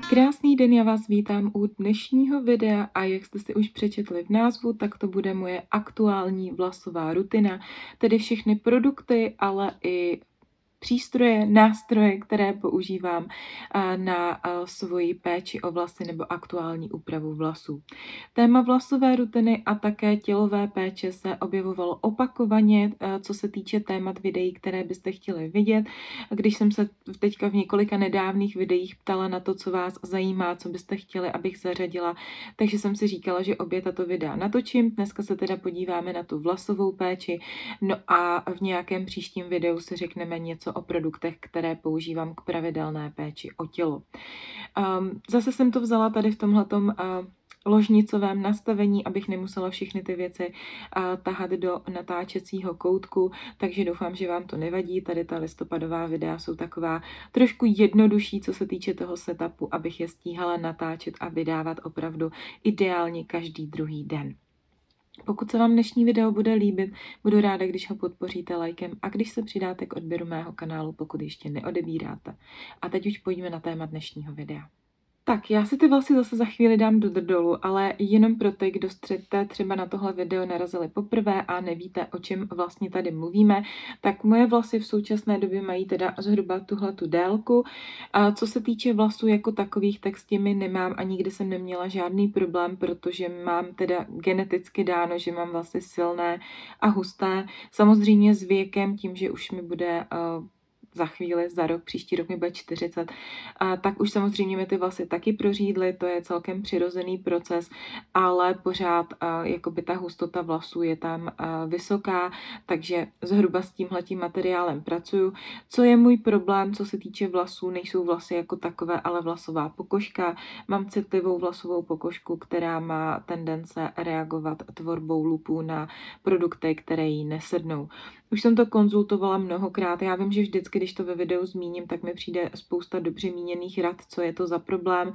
Krásný den, já vás vítám u dnešního videa a jak jste si už přečetli v názvu, tak to bude moje aktuální vlasová rutina, tedy všechny produkty, ale i přístroje, nástroje, které používám na svoji péči o vlasy nebo aktuální úpravu vlasů. Téma vlasové rutiny a také tělové péče se objevovalo opakovaně, co se týče témat videí, které byste chtěli vidět. Když jsem se teďka v několika nedávných videích ptala na to, co vás zajímá, co byste chtěli, abych zařadila, takže jsem si říkala, že obě tato videa natočím. Dneska se teda podíváme na tu vlasovou péči, no a v nějakém příštím videu si řekneme něco o produktech, které používám k pravidelné péči o tělo. Zase jsem to vzala tady v tomhletom ložnicovém nastavení, abych nemusela všechny ty věci tahat do natáčecího koutku, takže doufám, že vám to nevadí. Tady ta listopadová videa jsou taková trošku jednodušší, co se týče toho setupu, abych je stíhala natáčet a vydávat opravdu ideálně každý druhý den. Pokud se vám dnešní video bude líbit, budu ráda, když ho podpoříte lajkem a když se přidáte k odběru mého kanálu, pokud ještě neodebíráte. A teď už pojďme na téma dnešního videa. Tak, já si ty vlasy zase za chvíli dám do drdolu, ale jenom pro ty, kdo jste třeba na tohle video narazili poprvé a nevíte, o čem vlastně tady mluvíme, tak moje vlasy v současné době mají teda zhruba tuhletu délku. A co se týče vlasů jako takových, tak s těmi nemám a nikdy jsem neměla žádný problém, protože mám teda geneticky dáno, že mám vlasy silné a husté. Samozřejmě s věkem, tím, že už mi bude za chvíli, za rok, příští rok mi bude 40, tak už samozřejmě mi ty vlasy taky prořídly, to je celkem přirozený proces, ale pořád jakoby ta hustota vlasů je tam vysoká, takže zhruba s tímhletím materiálem pracuju. Co je můj problém, co se týče vlasů, nejsou vlasy jako takové, ale vlasová pokožka. Mám citlivou vlasovou pokožku, která má tendence reagovat tvorbou lupů na produkty, které jí nesednou. Už jsem to konzultovala mnohokrát, já vím, že vždycky, když to ve videu zmíním, tak mi přijde spousta dobře míněných rad, co je to za problém.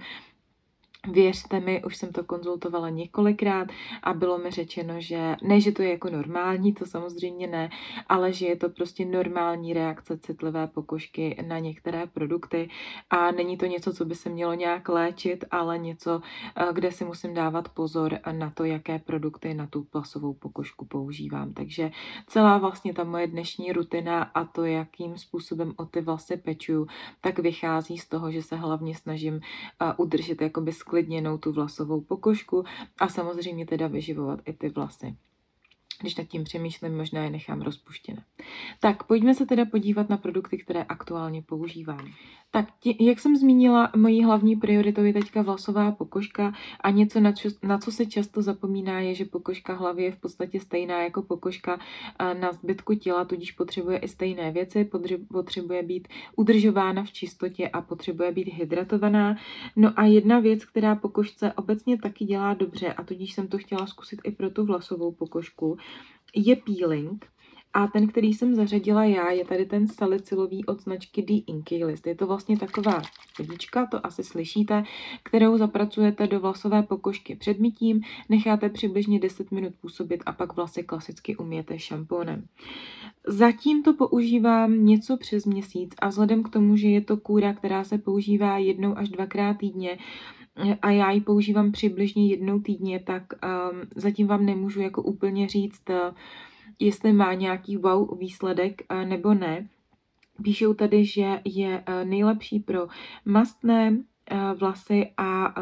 Věřte mi, už jsem to konzultovala několikrát a bylo mi řečeno, že ne, že to je jako normální, to samozřejmě ne, ale že je to prostě normální reakce citlivé pokožky na některé produkty a není to něco, co by se mělo nějak léčit, ale něco, kde si musím dávat pozor na to, jaké produkty na tu vlasovou pokožku používám. Takže celá vlastně ta moje dnešní rutina a to, jakým způsobem o ty vlasy pečuju, tak vychází z toho, že se hlavně snažím udržet jakoby sklidněnou tu vlasovou pokožku a samozřejmě teda vyživovat i ty vlasy. Když nad tím přemýšlím, možná je nechám rozpuštěné. Tak, pojďme se teda podívat na produkty, které aktuálně používám. Tak, jak jsem zmínila, mojí hlavní prioritou je teďka vlasová pokožka a něco, na co se často zapomíná, je, že pokožka hlavy je v podstatě stejná jako pokožka na zbytku těla, tudíž potřebuje i stejné věci, potřebuje být udržována v čistotě a potřebuje být hydratovaná. No a jedna věc, která pokožce obecně taky dělá dobře, a tudíž jsem to chtěla zkusit i pro tu vlasovou pokožku, je peeling. A ten, který jsem zařadila já, je tady ten salicylový od značky The Inkey List. Je to vlastně taková vodička, to asi slyšíte, kterou zapracujete do vlasové pokožky před mytím, necháte přibližně 10 minut působit a pak vlasy klasicky umyjete šampónem. Zatím to používám něco přes měsíc a vzhledem k tomu, že je to kůra, která se používá 1 až 2krát týdně, a já ji používám přibližně 1 týdně, tak zatím vám nemůžu jako úplně říct, jestli má nějaký wow výsledek nebo ne. Píšou tady, že je nejlepší pro mastné vlasy a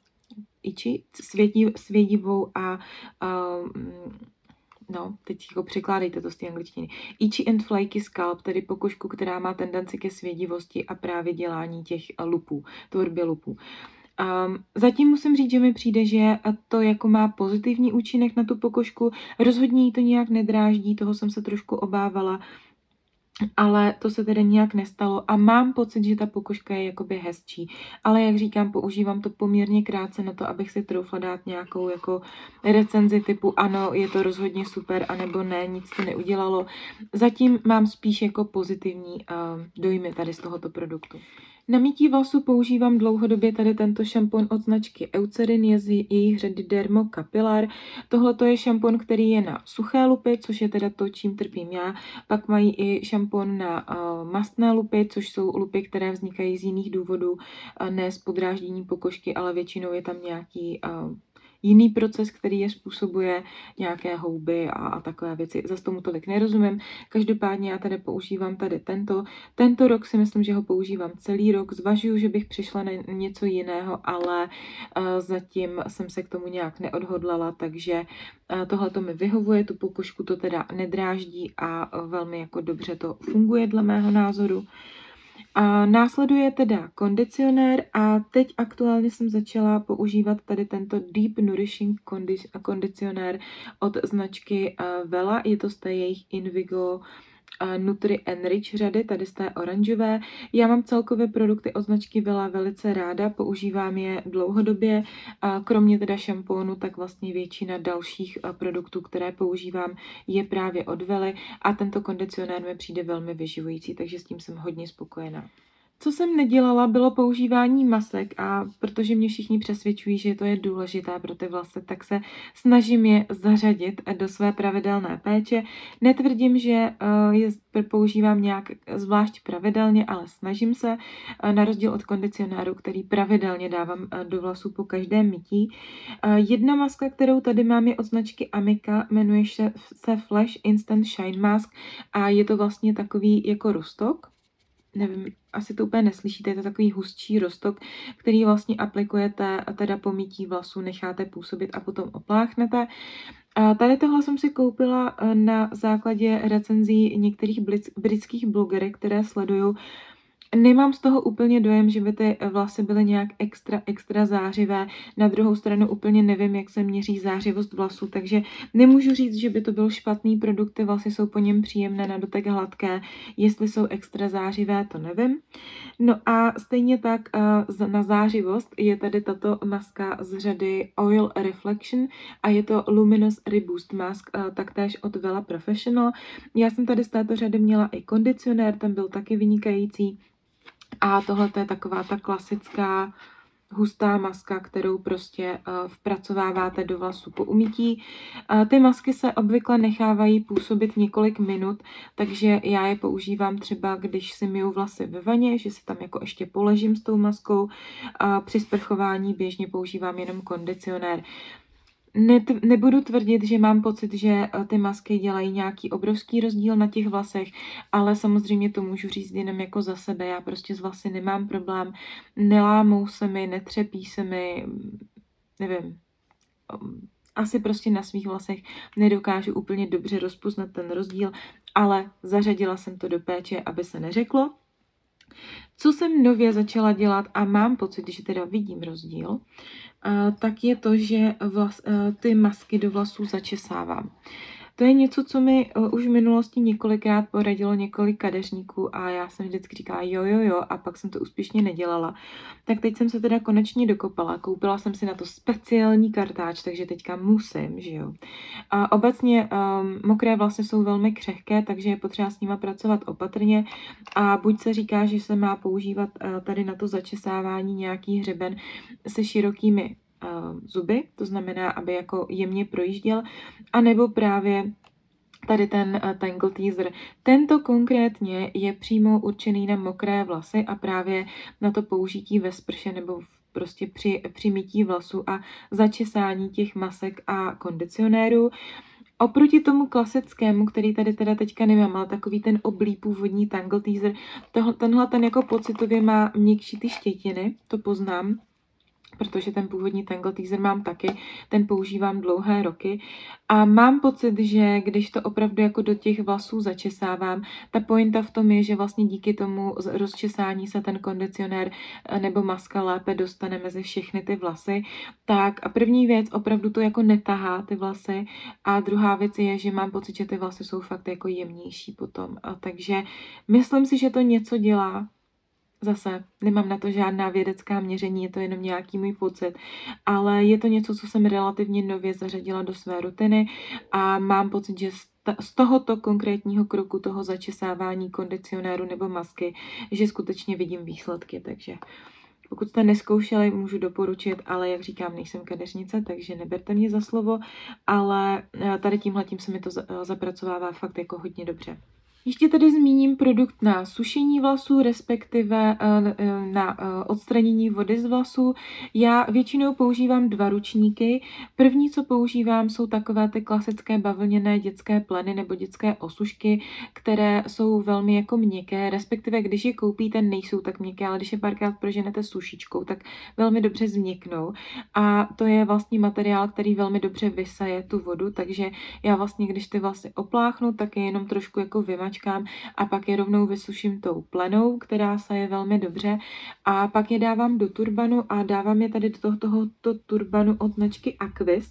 svědivou a teď jako překládejte to z té angličtiny. Itchy and flaky scalp, tedy pokožku, která má tendenci ke svědivosti a právě dělání těch lupů, tvorbě lupů. Zatím musím říct, že mi přijde, že to jako má pozitivní účinek na tu pokožku, rozhodně jí to nějak nedráždí, toho jsem se trošku obávala, ale to se tedy nějak nestalo a mám pocit, že ta pokožka je jakoby hezčí, ale jak říkám, používám to poměrně krátce na to, abych si troufla dát nějakou jako recenzi typu ano, je to rozhodně super, anebo ne, nic to neudělalo. Zatím mám spíš jako pozitivní dojmy tady z tohoto produktu. Na mytí vlasů používám dlouhodobě tady tento šampon od značky Eucerin, je z jejich řady Dermo Capillar. Tohle je šampon, který je na suché lupy, což je teda to, čím trpím já. Pak mají i šampon na mastné lupy, což jsou lupy, které vznikají z jiných důvodů, ne z podráždění pokožky, ale většinou je tam nějaký jiný proces, který je způsobuje, nějaké houby a takové věci. Zase tomu tolik nerozumím. Každopádně já tady používám tady tento. Tento rok si myslím, že ho používám celý rok. Zvažuju, že bych přišla na něco jiného, ale zatím jsem se k tomu nějak neodhodlala, takže tohle to mi vyhovuje, tu pokožku to teda nedráždí a velmi jako dobře to funguje dle mého názoru. A následuje teda kondicionér a teď aktuálně jsem začala používat tady tento Deep Nourishing kondicionér od značky Wella. Je to z té jejich Invigo Nutri Enrich řady, tady z té oranžové. Já mám celkově produkty od značky Wella velice ráda, používám je dlouhodobě. Kromě teda šampónu, tak vlastně většina dalších produktů, které používám, je právě od Welly a tento kondicionér mi přijde velmi vyživující, takže s tím jsem hodně spokojená. Co jsem nedělala, bylo používání masek a protože mě všichni přesvědčují, že to je důležité pro ty vlasy, tak se snažím je zařadit do své pravidelné péče. Netvrdím, že je používám nějak zvlášť pravidelně, ale snažím se, na rozdíl od kondicionéru, který pravidelně dávám do vlasů po každém mytí. Jedna maska, kterou tady mám, je od značky Amika, jmenuje se Flash Instant Shine Mask a je to vlastně takový jako roztok. Nevím, asi to úplně neslyšíte, je to takový hustší roztok, který vlastně aplikujete teda po mytí vlasů, necháte působit a potom opláchnete. A tady tohle jsem si koupila na základě recenzí některých britských blogerek, které sleduju. Nemám z toho úplně dojem, že by ty vlasy byly nějak extra zářivé. Na druhou stranu úplně nevím, jak se měří zářivost vlasů, takže nemůžu říct, že by to byl špatný produkt. Ty vlasy jsou po něm příjemné, na dotek hladké. Jestli jsou extra zářivé, to nevím. No a stejně tak na zářivost je tady tato maska z řady Oil Reflection a je to Luminous Reboost Mask, taktéž od Wella Professional. Já jsem tady z této řady měla i kondicionér, ten byl taky vynikající. A tohle je taková ta klasická hustá maska, kterou prostě vpracováváte do vlasů po umytí. Ty masky se obvykle nechávají působit několik minut, takže já je používám třeba, když si myju vlasy ve vaně, že si tam jako ještě poležím s tou maskou. Při sprchování běžně používám jenom kondicionér. Nebudu tvrdit, že mám pocit, že ty masky dělají nějaký obrovský rozdíl na těch vlasech, ale samozřejmě to můžu říct jenom jako za sebe. Já prostě z vlasy nemám problém, nelámou se mi, netřepí se mi, nevím, asi prostě na svých vlasech nedokážu úplně dobře rozpoznat ten rozdíl, ale zařadila jsem to do péče, aby se neřeklo. Co jsem nově začala dělat a mám pocit, že teda vidím rozdíl, tak je to, že ty masky do vlasů začesávám. To je něco, co mi už v minulosti několikrát poradilo několik kadeřníků a já jsem vždycky říkala jo a pak jsem to úspěšně nedělala. Tak teď jsem se teda konečně dokopala, koupila jsem si na to speciální kartáč, takže teďka musím, že jo. A obecně mokré vlasy jsou velmi křehké, takže je potřeba s nima pracovat opatrně a buď se říká, že se má používat tady na to začesávání nějaký hřeben se širokými zuby, to znamená, aby jako jemně projížděl, anebo právě tady ten Tangle Teaser. Tento konkrétně je přímo určený na mokré vlasy a právě na to použití ve sprše nebo prostě při mytí vlasů a začesání těch masek a kondicionérů. Oproti tomu klasickému, který tady teda teďka nemám, ale takový ten oblý původní Tangle Teaser, tenhle ten jako pocitově má měkčí ty štětiny, to poznám, protože ten původní Tangle Teaser mám taky, ten používám dlouhé roky a mám pocit, že když to opravdu jako do těch vlasů začesávám, ta pointa v tom je, že vlastně díky tomu rozčesání se ten kondicionér nebo maska lépe dostane mezi všechny ty vlasy, tak a první věc, opravdu to jako netahá ty vlasy a druhá věc je, že mám pocit, že ty vlasy jsou fakt jako jemnější potom, takže myslím si, že to něco dělá. Zase nemám na to žádná vědecká měření, je to jenom nějaký můj pocit, ale je to něco, co jsem relativně nově zařadila do své rutiny a mám pocit, že z tohoto konkrétního kroku, toho začesávání kondicionéru nebo masky, že skutečně vidím výsledky, takže pokud jste neskoušeli, můžu doporučit, ale jak říkám, nejsem kadeřnice, takže neberte mě za slovo, ale tady tímhletím se mi to zapracovává fakt jako hodně dobře. Ještě tady zmíním produkt na sušení vlasů, respektive na odstranění vody z vlasů. Já většinou používám 2 ručníky. První, co používám, jsou takové ty klasické bavlněné dětské pleny nebo dětské osušky, které jsou velmi jako měkké, respektive když je koupíte, nejsou tak měkké, ale když je párkrát proženete sušičkou, tak velmi dobře změknou. A to je vlastně materiál, který velmi dobře vysaje tu vodu, takže já vlastně, když ty vlasy opláchnu, tak je jenom trošku jako vymačkám a pak je rovnou vysuším tou plenou, která saje velmi dobře a pak je dávám do turbanu a dávám je tady do tohoto turbanu od značky Aquis,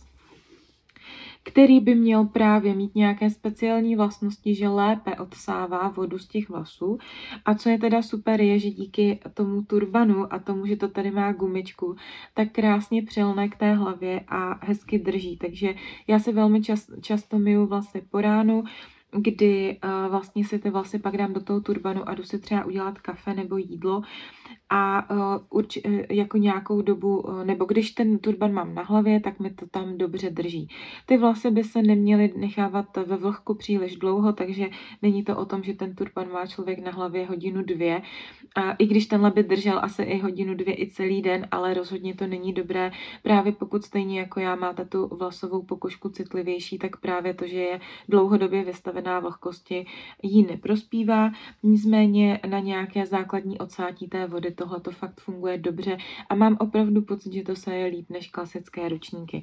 který by měl právě mít nějaké speciální vlastnosti, že lépe odsává vodu z těch vlasů. A co je teda super, je, že díky tomu turbanu a tomu, že to tady má gumičku, tak krásně přilne k té hlavě a hezky drží. Takže já si velmi často myju vlasy po ránu, kdy vlastně si ty vlasy pak dám do toho turbanu a jdu si třeba udělat kafe nebo jídlo a jako nějakou dobu, nebo když ten turban mám na hlavě, tak mi to tam dobře drží. Ty vlasy by se neměly nechávat ve vlhku příliš dlouho, takže není to o tom, že ten turban má člověk na hlavě 1-2 hodiny, i když tenhle by držel asi i 1-2 hodiny i celý den, ale rozhodně to není dobré, právě pokud stejně jako já máte tu vlasovou pokožku citlivější, tak právě to, že je dlouhodobě vystavená vlhkosti, jí neprospívá, nicméně na nějaké základní odsátí té vody tohle to fakt funguje dobře a mám opravdu pocit, že to saje líp než klasické ručníky.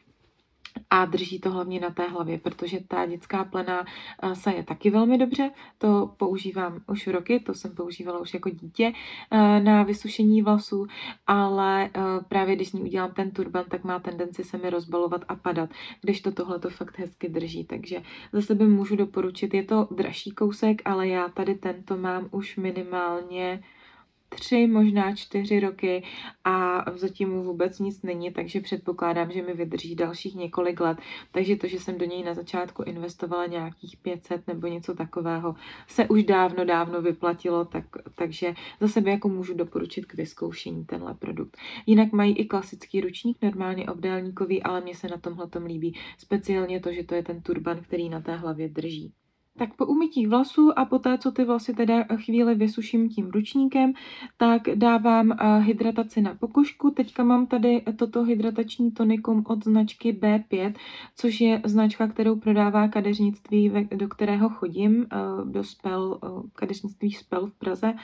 A drží to hlavně na té hlavě, protože ta dětská plena saje taky velmi dobře. To používám už roky, to jsem používala už jako dítě na vysušení vlasů, ale právě když ní udělám ten turban, tak má tendenci se mi rozbalovat a padat, když tohle to fakt hezky drží. Takže za sebe můžu doporučit, je to dražší kousek, ale já tady tento mám už minimálně 3, možná 4 roky a zatím mu vůbec nic není, takže předpokládám, že mi vydrží dalších několik let. Takže to, že jsem do něj na začátku investovala nějakých 500 nebo něco takového, se už dávno vyplatilo, takže za sebe jako můžu doporučit k vyzkoušení tenhle produkt. Jinak mají i klasický ručník, normálně obdélníkový, ale mně se na tomhletom líbí speciálně to, že to je ten turban, který na té hlavě drží. Tak po umytí vlasů a poté, co ty vlasy teda chvíli vysuším tím ručníkem, tak dávám hydrataci na pokožku. Teďka mám tady toto hydratační tonikum od značky B5, což je značka, kterou prodává kadeřnictví, do kterého chodím, do kadeřnictví Spell v Praze.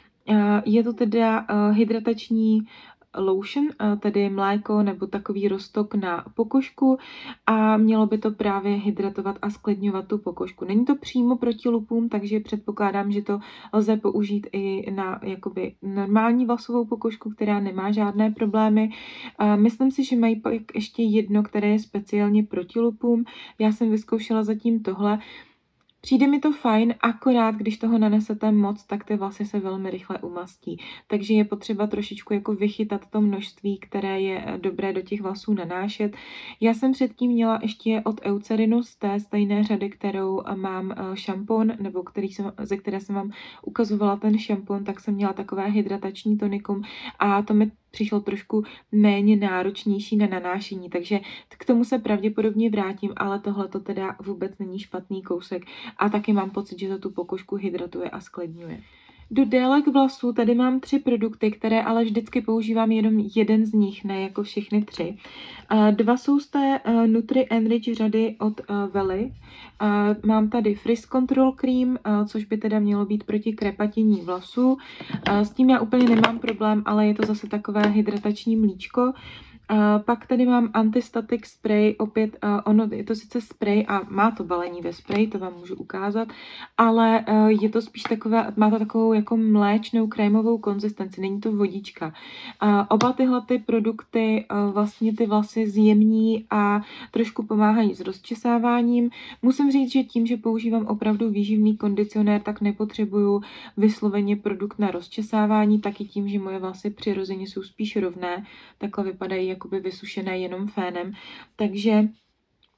Je to teda hydratační lotion, tedy mléko nebo takový roztok na pokožku a mělo by to právě hydratovat a sklidňovat tu pokožku. Není to přímo proti lupům, takže předpokládám, že to lze použít i na jakoby normální vlasovou pokožku, která nemá žádné problémy. Myslím si, že mají pak ještě jedno, které je speciálně proti lupům. Já jsem vyzkoušela zatím tohle. Přijde mi to fajn, akorát když toho nanesete moc, tak ty vlasy se velmi rychle umastí. Takže je potřeba trošičku jako vychytat to množství, které je dobré do těch vlasů nanášet. Já jsem předtím měla ještě od Eucerinu z té stejné řady, kterou mám šampon, nebo ze které jsem vám ukazovala ten šampon, tak jsem měla takové hydratační tonikum a to mi přišlo trošku méně náročnější na nanášení, takže k tomu se pravděpodobně vrátím, ale tohle to teda vůbec není špatný kousek a taky mám pocit, že to tu pokožku hydratuje a sklidňuje. Do délek vlasů tady mám 3 produkty, které ale vždycky používám jenom jeden z nich, ne jako všechny 3. 2 jsou z té Nutri Enrich řady od Welly. Mám tady Frizz Control Cream, což by teda mělo být proti krepatění vlasů. S tím já úplně nemám problém, ale je to zase takové hydratační mlíčko. Pak tady mám antistatic spray, opět ono je to sice spray a má to balení ve spray, to vám můžu ukázat, ale je to spíš takové, má to takovou jako mléčnou krémovou konzistenci, není to vodička. Oba tyhle ty produkty vlastně ty vlasy zjemní a trošku pomáhají s rozčesáváním. Musím říct, že tím, že používám opravdu výživný kondicionér, tak nepotřebuju vysloveně produkt na rozčesávání, taky tím, že moje vlasy přirozeně jsou spíš rovné, takhle vypadají jakoby vysušené jenom fénem, takže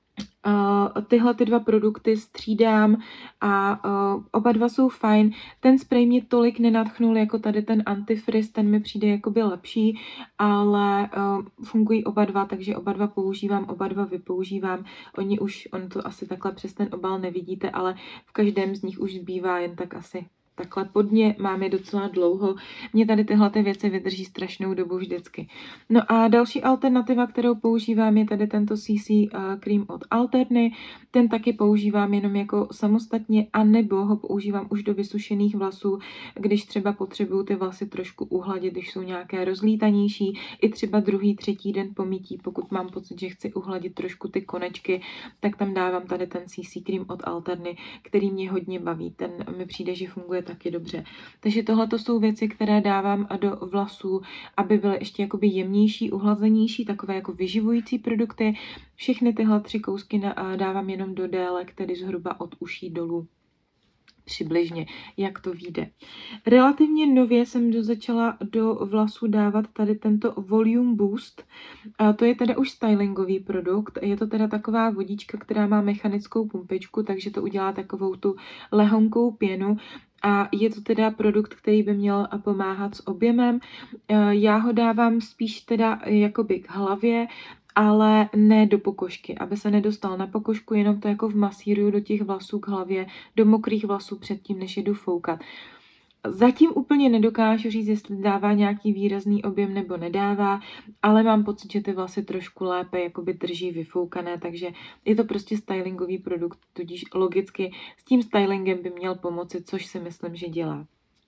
Tyhle ty dva produkty střídám a oba dva jsou fajn. Ten spray mě tolik nenadchnul jako tady ten antifrizz, ten mi přijde jakoby lepší, ale fungují oba dva, takže oba dva používám, oba dva vypoužívám. On to asi takhle přes ten obal nevidíte, ale v každém z nich už zbývá jen tak asi takhle pod mě, mám je docela dlouho. Mě tady tyhle ty věci vydrží strašnou dobu vždycky. No a další alternativa, kterou používám, je tady tento CC Cream od Alterny. Ten taky používám jenom jako samostatně, anebo ho používám už do vysušených vlasů, když třeba potřebuju ty vlasy trošku uhladit, když jsou nějaké rozlítanější, i třeba druhý, třetí den po mytí, pokud mám pocit, že chci uhladit trošku ty konečky, tak tam dávám tady ten CC Cream od Alterny, který mě hodně baví. Ten mi přijde, že funguje taky dobře. Takže tohle to jsou věci, které dávám do vlasů, aby byly ještě jakoby jemnější, uhlazenější, takové jako vyživující produkty. Všechny tyhle 3 kousky dávám jenom do délek, tedy zhruba od uší dolů. Přibližně, jak to vyjde. Relativně nově jsem začala do vlasů dávat tady tento Volume Boost. A to je teda už stylingový produkt. Je to teda taková vodička, která má mechanickou pumpičku, takže to udělá takovou tu lehonkou pěnu. A je to teda produkt, který by měl pomáhat s objemem. Já ho dávám spíš teda jakoby k hlavě, ale ne do pokožky, aby se nedostal na pokožku, jenom to jako vmasíruju do těch vlasů k hlavě, do mokrých vlasů předtím, než je jdu foukat. Zatím úplně nedokážu říct, jestli dává nějaký výrazný objem nebo nedává, ale mám pocit, že ty vlasy trošku lépe jakoby drží vyfoukané, takže je to prostě stylingový produkt, tudíž logicky s tím stylingem by měl pomoci, což si myslím, že dělá.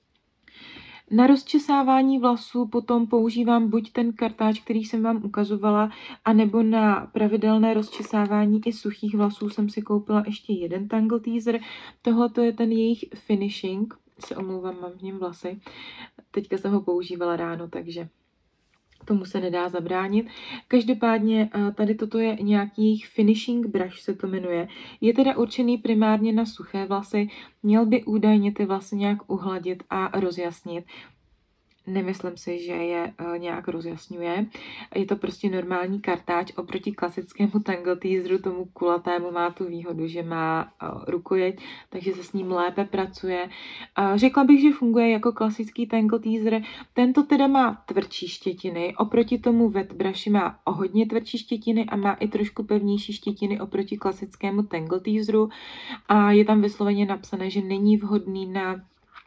Na rozčesávání vlasů potom používám buď ten kartáč, který jsem vám ukazovala, anebo na pravidelné rozčesávání i suchých vlasů jsem si koupila ještě jeden Tangle Teaser. Tohle je ten jejich finishing, se omlouvám, mám v něm vlasy. Teďka jsem ho používala ráno, takže tomu se nedá zabránit. Každopádně tady toto je nějaký finishing brush, se to jmenuje. Je teda určený primárně na suché vlasy. Měl by údajně ty vlasy nějak uhladit a rozjasnit. Nemyslím si, že je nějak rozjasňuje. Je to prostě normální kartáč. Oproti klasickému Tangle Teaseru, tomu kulatému, má tu výhodu, že má rukojeť, takže se s ním lépe pracuje. Řekla bych, že funguje jako klasický Tangle Teaser. Tento teda má tvrdší štětiny. Oproti tomu wet brushi má o hodně tvrdší štětiny a má i trošku pevnější štětiny oproti klasickému Tangle Teaseru. A je tam vysloveně napsané, že není vhodný na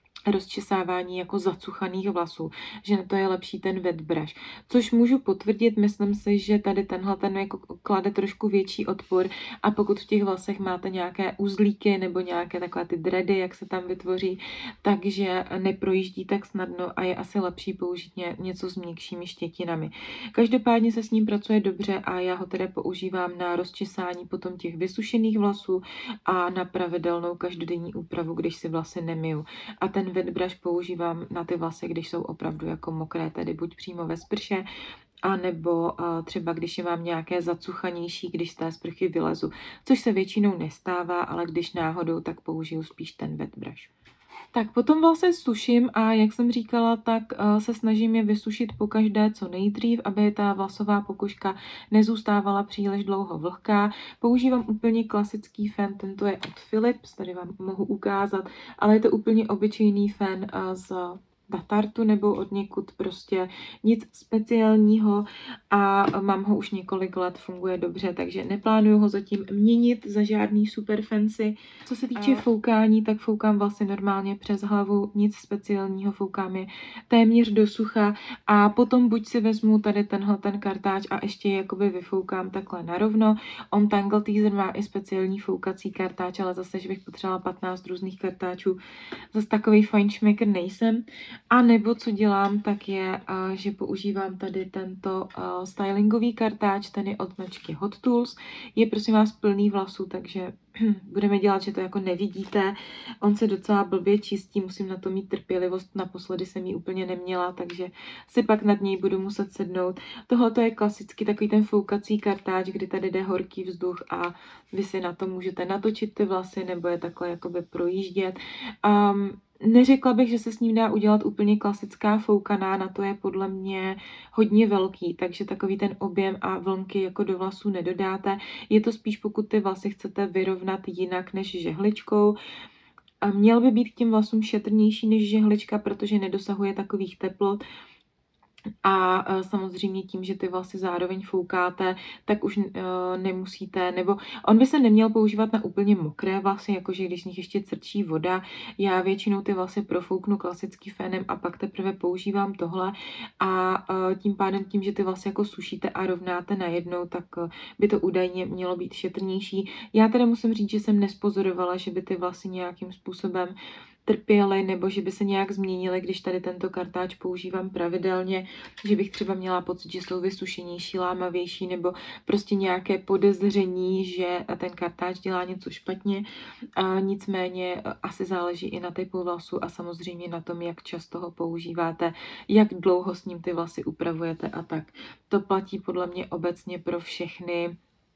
rozčesávání jako zacuchaných vlasů, že na to je lepší ten wet brush. Což můžu potvrdit, myslím si, že tady tenhle ten jako klade trošku větší odpor a pokud v těch vlasech máte nějaké uzlíky nebo nějaké takové ty dready, jak se tam vytvoří, takže neprojíždí tak snadno a je asi lepší použít něco s měkšími štětinami. Každopádně se s ním pracuje dobře a já ho teda používám na rozčesání potom těch vysušených vlasů a na pravidelnou každodenní úpravu, když si vlasy nemiju. A ten wet brush používám na ty vlasy, když jsou opravdu jako mokré, tedy buď přímo ve sprše, a nebo třeba když je mám nějaké zacuchanější, když z té sprchy vylezu, což se většinou nestává, ale když náhodou, tak použiju spíš ten wet brush. Tak potom vlasy suším a jak jsem říkala, tak se snažím je vysušit pokaždé co nejdřív, aby ta vlasová pokožka nezůstávala příliš dlouho vlhká. Používám úplně klasický fén, tento je od Philips, tady vám mohu ukázat, ale je to úplně obyčejný fén z Datartu nebo od někud, prostě nic speciálního a mám ho už několik let, funguje dobře, takže neplánuju ho zatím měnit za žádný super fancy. Co se týče foukání, tak foukám vlasy normálně přes hlavu, nic speciálního, foukám je téměř do sucha a potom buď si vezmu tady ten kartáč a ještě je jakoby vyfoukám takhle narovno. On Tangle Teaser má i speciální foukací kartáč, ale zase, že bych potřebovala 15 různých kartáčů, zase takový fajnšmekr nejsem. A nebo co dělám, tak je, že používám tady tento stylingový kartáč, ten je od značky Hot Tools. Je prosím vás plný vlasů, takže budeme dělat, že to jako nevidíte. On se docela blbě čistí, musím na to mít trpělivost, naposledy jsem ji úplně neměla, takže si pak nad něj budu muset sednout. Tohle je klasicky takový ten foukací kartáč, kdy tady jde horký vzduch a vy si na to můžete natočit ty vlasy nebo je takhle jakoby projíždět. Neřekla bych, že se s ním dá udělat úplně klasická foukaná, na to je podle mě hodně velký, takže takový ten objem a vlnky jako do vlasů nedodáte. Je to spíš, pokud ty vlasy chcete vyrovnat jinak než žehličkou. A měl by být k těm vlasům šetrnější než žehlička, protože nedosahuje takových teplot. A samozřejmě tím, že ty vlasy zároveň foukáte, tak už nemusíte, nebo on by se neměl používat na úplně mokré vlasy, jakože když z nich ještě crčí voda. Já většinou ty vlasy profouknu klasicky fénem a pak teprve používám tohle a tím pádem, tím, že ty vlasy jako sušíte a rovnáte najednou, tak by to údajně mělo být šetrnější. Já teda musím říct, že jsem nespozorovala, že by ty vlasy nějakým způsobem trpěly nebo že by se nějak změnily, když tady tento kartáč používám pravidelně, že bych třeba měla pocit, že jsou vysušenější, lámavější nebo prostě nějaké podezření, že ten kartáč dělá něco špatně. A nicméně asi záleží i na typu vlasu a samozřejmě na tom, jak často ho používáte, jak dlouho s ním ty vlasy upravujete a tak. To platí podle mě obecně pro všechny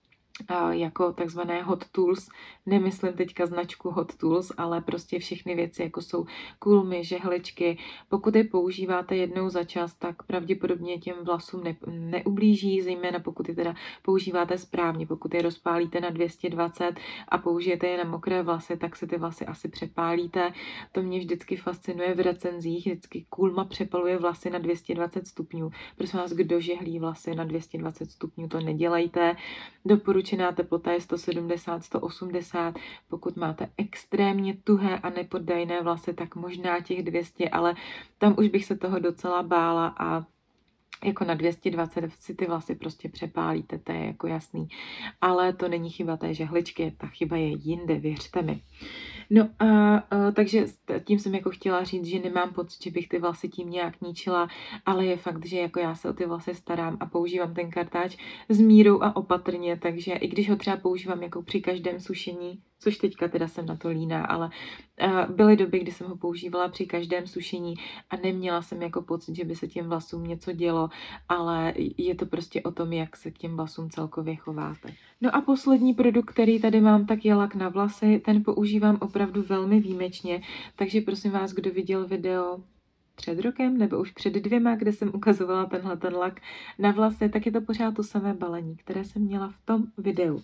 jako takzvané hot tools, nemyslím teďka značku hot tools, ale prostě všechny věci, jako jsou kulmy, žehličky. Pokud je používáte jednou za čas, tak pravděpodobně těm vlasům neublíží, zejména pokud je teda používáte správně. Pokud je rozpálíte na 220 a použijete je na mokré vlasy, tak se ty vlasy asi přepálíte. To mě vždycky fascinuje v recenzích, vždycky kulma přepaluje vlasy na 220 stupňů. Prosím vás, kdo žehlí vlasy na 220 stupňů, to nedělejte. Doporučená teplota je 170, 180. Pokud máte extrémně tuhé a nepoddajné vlasy, tak možná těch 200, ale tam už bych se toho docela bála a jako na 220 si ty vlasy prostě přepálíte, to je jako jasný. Ale to není chyba té žehličky, ta chyba je jinde, věřte mi. No a takže tím jsem jako chtěla říct, že nemám pocit, že bych ty vlasy tím nějak ničila, ale je fakt, že jako já se o ty vlasy starám a používám ten kartáč s mírou a opatrně, takže i když ho třeba používám jako při každém sušení, což teďka teda jsem na to líná, ale byly doby, kdy jsem ho používala při každém sušení a neměla jsem jako pocit, že by se těm vlasům něco dělo, ale je to prostě o tom, jak se k těm vlasům celkově chováte. No a poslední produkt, který tady mám, tak je lak na vlasy. Ten používám opravdu velmi výjimečně, takže prosím vás, kdo viděl video před rokem nebo už před 2, kde jsem ukazovala ten lak na vlasy, tak je to pořád to samé balení, které jsem měla v tom videu.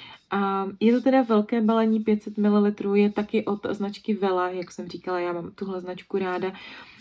A je to teda velké balení 500 ml, je taky od značky Wella, jak jsem říkala, já mám tuhle značku ráda,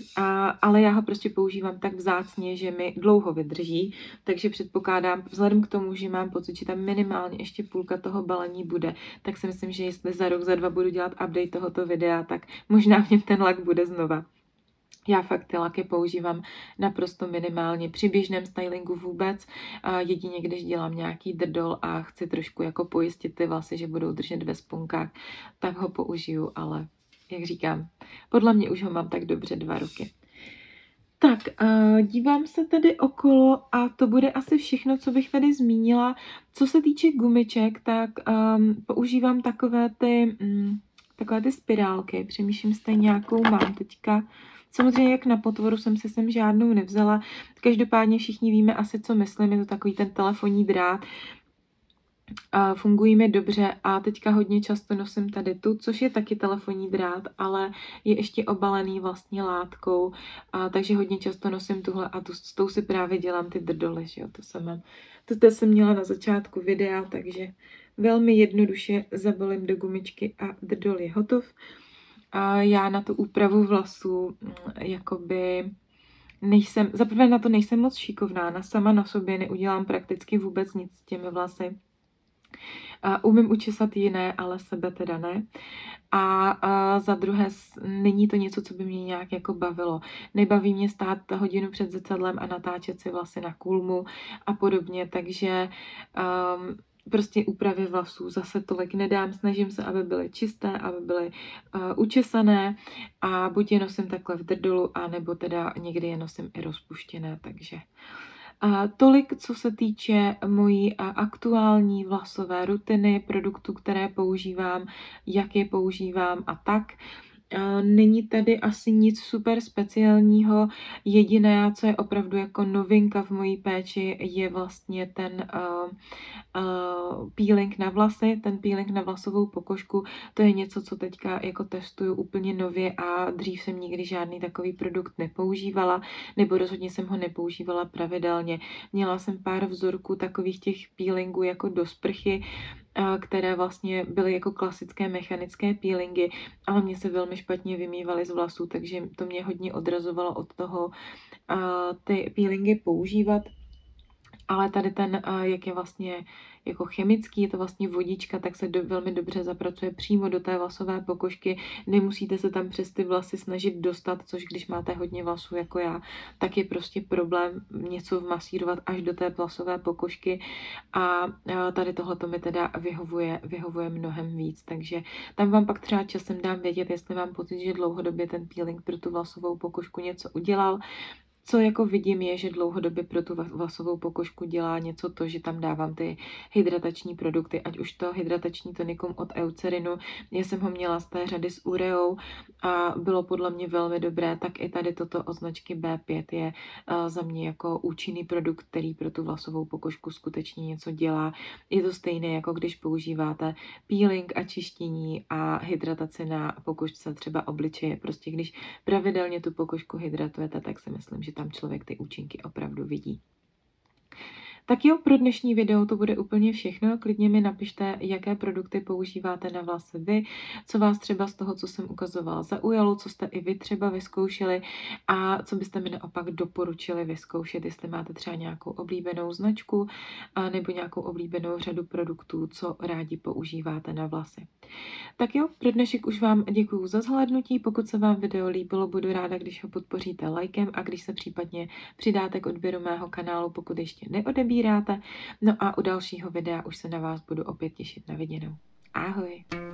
ale já ho prostě používám tak vzácně, že mi dlouho vydrží, takže předpokládám, vzhledem k tomu, že mám pocit, že tam minimálně ještě půlka toho balení bude, tak si myslím, že jestli za rok, za 2 budu dělat update tohoto videa, tak možná v něm ten lak bude znova. Já fakt ty laky používám naprosto minimálně, při běžném stylingu vůbec, jedině když dělám nějaký drdol a chci trošku jako pojistit ty vlasy, že budou držet ve spunkách, tak ho použiju, ale jak říkám, podle mě už ho mám tak dobře 2 roky. Tak, dívám se tady okolo a to bude asi všechno, co bych tady zmínila. Co se týče gumiček, tak používám takové ty spirálky, přemýšlím, jestli nějakou mám teďka. Samozřejmě jak na potvoru jsem si sem žádnou nevzala. Každopádně všichni víme asi, co myslím. Je to takový ten telefonní drát. Fungují mi dobře a teďka hodně často nosím tady tu, což je taky telefonní drát, ale je ještě obalený vlastně látkou, takže hodně často nosím tuhle a s tou si právě dělám ty drdoly, že jo, to jsem měla na začátku videa, takže velmi jednoduše zabalím do gumičky a drdol je hotov. A já na tu úpravu vlasů jakoby zaprvé na to nejsem moc šikovná, sama na sobě neudělám prakticky vůbec nic s těmi vlasy. Umím učesat jiné, ale sebe teda ne. A za druhé není to něco, co by mě nějak jako bavilo. Nebaví mě stát hodinu před zrcadlem a natáčet si vlasy na kulmu a podobně, takže prostě úpravy vlasů zase tolik nedám, snažím se, aby byly čisté, aby byly učesané a buď je nosím takhle v drdolu, anebo teda někdy je nosím i rozpuštěné, takže tolik, co se týče mojí aktuální vlasové rutiny, produktů, které používám, jak je používám a tak. Není tady asi nic super speciálního. Jediné, co je opravdu jako novinka v mojí péči, je vlastně ten peeling na vlasy, ten peeling na vlasovou pokožku. To je něco, co teďka jako testuju úplně nově a dřív jsem nikdy žádný takový produkt nepoužívala, nebo rozhodně jsem ho nepoužívala pravidelně. Měla jsem pár vzorků takových těch peelingů jako do sprchy, které vlastně byly jako klasické mechanické peelingy, ale mě se velmi špatně vymývaly z vlasů, takže to mě hodně odrazovalo od toho ty peelingy používat. Ale tady ten, jak je vlastně jako chemický, je to vlastně vodička, tak se velmi dobře zapracuje přímo do té vlasové pokožky. Nemusíte se tam přes ty vlasy snažit dostat, což když máte hodně vlasů jako já, tak je prostě problém něco vmasírovat až do té vlasové pokožky a tady tohleto mi teda vyhovuje mnohem víc, takže tam vám pak třeba časem dám vědět, jestli mám pocit, že dlouhodobě ten peeling pro tu vlasovou pokožku něco udělal. Co jako vidím je, že dlouhodobě pro tu vlasovou pokožku dělá něco to, že tam dávám ty hydratační produkty, ať už to hydratační tonikum od Eucerinu, já jsem ho měla z té řady s ureou a bylo podle mě velmi dobré, tak i tady toto od značky B5 je za mě jako účinný produkt, který pro tu vlasovou pokožku skutečně něco dělá. Je to stejné, jako když používáte peeling a čištění a hydrataci na pokožce třeba obličeje. Prostě když pravidelně tu pokožku hydratujete, tak si myslím, že tam člověk ty účinky opravdu vidí. Tak jo, pro dnešní video to bude úplně všechno. Klidně mi napište, jaké produkty používáte na vlasy vy, co vás třeba z toho, co jsem ukazovala, zaujalo, co jste i vy třeba vyzkoušeli a co byste mi naopak doporučili vyzkoušet, jestli máte třeba nějakou oblíbenou značku nebo nějakou oblíbenou řadu produktů, co rádi používáte na vlasy. Tak jo, pro dnešek už vám děkuju za zhlédnutí. Pokud se vám video líbilo, budu ráda, když ho podpoříte lajkem a když se případně přidáte k odběru mého kanálu, pokud ještě neodebíráte. No a u dalšího videa už se na vás budu opět těšit. Na viděnou. Ahoj!